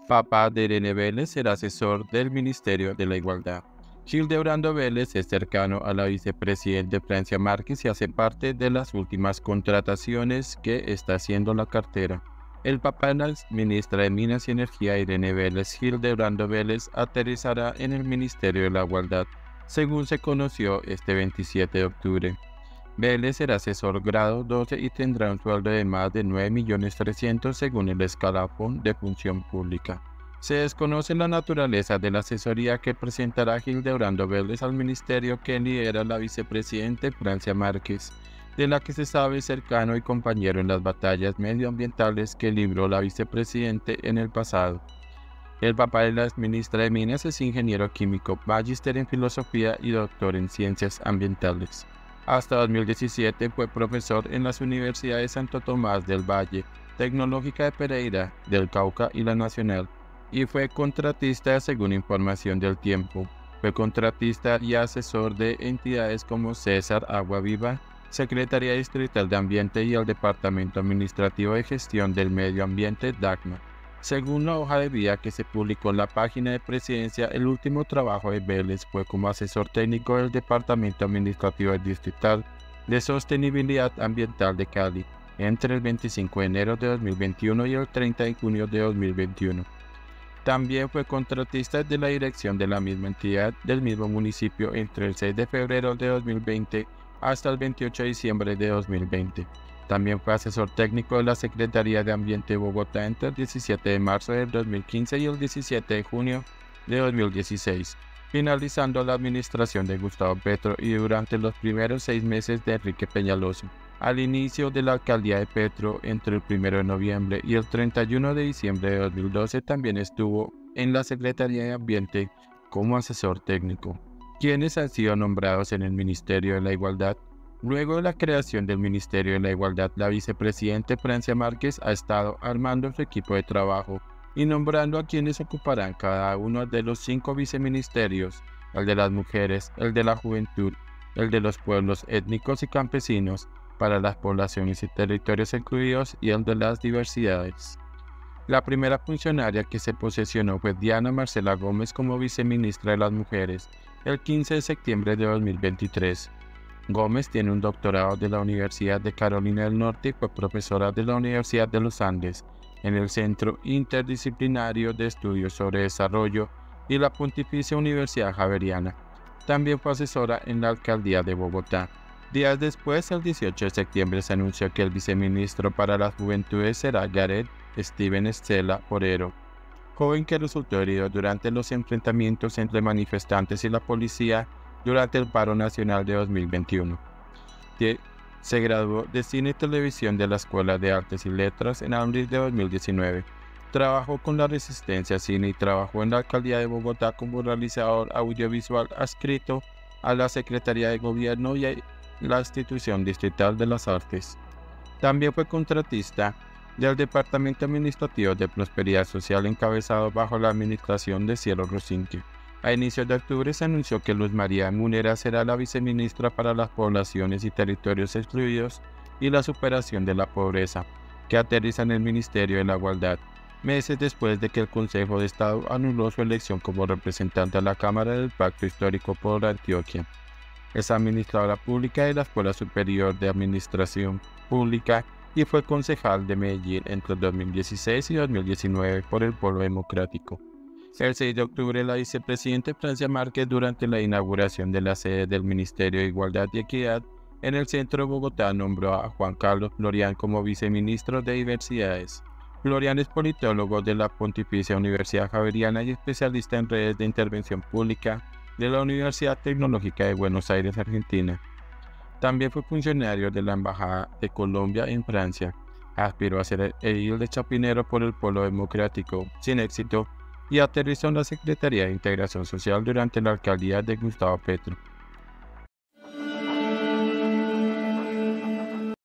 Papá de Irene Vélez era asesor del Ministerio de la Igualdad. Hildebrando Vélez es cercano a la vicepresidenta Francia Márquez y hace parte de las últimas contrataciones que está haciendo la cartera. El papá de la ministra de Minas y Energía, Irene Vélez, Hildebrando Vélez, aterrizará en el Ministerio de la Igualdad, según se conoció este 27 de octubre. Vélez será asesor grado 12 y tendrá un sueldo de más de 9.300.000 según el escalafón de función pública. Se desconoce la naturaleza de la asesoría que presentará Hildebrando Vélez al ministerio que lidera la vicepresidenta Francia Márquez, de la que se sabe cercano y compañero en las batallas medioambientales que libró la vicepresidenta en el pasado. El papá de la ministra de Minas es ingeniero químico, magíster en filosofía y doctor en ciencias ambientales. Hasta 2017 fue profesor en las universidades Santo Tomás del Valle, Tecnológica de Pereira, del Cauca y la Nacional, y fue contratista según información del Tiempo. Fue contratista y asesor de entidades como César Agua Viva, Secretaría Distrital de Ambiente y el Departamento Administrativo de Gestión del Medio Ambiente DACMA. Según la hoja de vida que se publicó en la página de Presidencia, el último trabajo de Vélez fue como asesor técnico del Departamento Administrativo Distrital de Sostenibilidad Ambiental de Cali entre el 25 de enero de 2021 y el 30 de junio de 2021. También fue contratista de la dirección de la misma entidad del mismo municipio entre el 6 de febrero de 2020 hasta el 28 de diciembre de 2020. También fue asesor técnico de la Secretaría de Ambiente de Bogotá entre el 17 de marzo de 2015 y el 17 de junio de 2016, finalizando la administración de Gustavo Petro y durante los primeros 6 meses de Enrique Peñalosa. Al inicio de la alcaldía de Petro, entre el 1 de noviembre y el 31 de diciembre de 2012, también estuvo en la Secretaría de Ambiente como asesor técnico. ¿Quiénes han sido nombrados en el Ministerio de la Igualdad? Luego de la creación del Ministerio de la Igualdad, la vicepresidenta Francia Márquez ha estado armando su equipo de trabajo y nombrando a quienes ocuparán cada uno de los 5 viceministerios, el de las mujeres, el de la juventud, el de los pueblos étnicos y campesinos, para las poblaciones y territorios excluidos y el de las diversidades. La primera funcionaria que se posesionó fue Diana Marcela Gómez como viceministra de las Mujeres, el 15 de septiembre de 2023. Gómez tiene un doctorado de la Universidad de Carolina del Norte y fue profesora de la Universidad de los Andes, en el Centro Interdisciplinario de Estudios sobre Desarrollo y la Pontificia Universidad Javeriana. También fue asesora en la Alcaldía de Bogotá. Días después, el 18 de septiembre, se anunció que el viceministro para las Juventudes será Gareth Steven Estela Forero, joven que resultó herido durante los enfrentamientos entre manifestantes y la policía durante el paro nacional de 2021. Se graduó de Cine y Televisión de la Escuela de Artes y Letras en abril de 2019. Trabajó con la Resistencia Cine y trabajó en la Alcaldía de Bogotá como realizador audiovisual adscrito a la Secretaría de Gobierno y a la Institución Distrital de las Artes. También fue contratista del Departamento Administrativo de Prosperidad Social encabezado bajo la administración de Cielo Rosinski. A inicios de octubre se anunció que Luz María Munera será la viceministra para las poblaciones y territorios excluidos y la superación de la pobreza, que aterriza en el Ministerio de la Igualdad, meses después de que el Consejo de Estado anuló su elección como representante a la Cámara del Pacto Histórico por Antioquia. Es administradora pública de la Escuela Superior de Administración Pública y fue concejal de Medellín entre el 2016 y 2019 por el Polo Democrático. El 6 de octubre, la vicepresidenta Francia Márquez, durante la inauguración de la sede del Ministerio de Igualdad y Equidad en el centro de Bogotá, nombró a Juan Carlos Florián como viceministro de Diversidades. Florián es politólogo de la Pontificia Universidad Javeriana y especialista en redes de intervención pública de la Universidad Tecnológica de Buenos Aires, Argentina. También fue funcionario de la Embajada de Colombia en Francia. Aspiró a ser edil de Chapinero por el Polo Democrático, sin éxito, y aterrizó en la Secretaría de Integración Social durante la alcaldía de Gustavo Petro.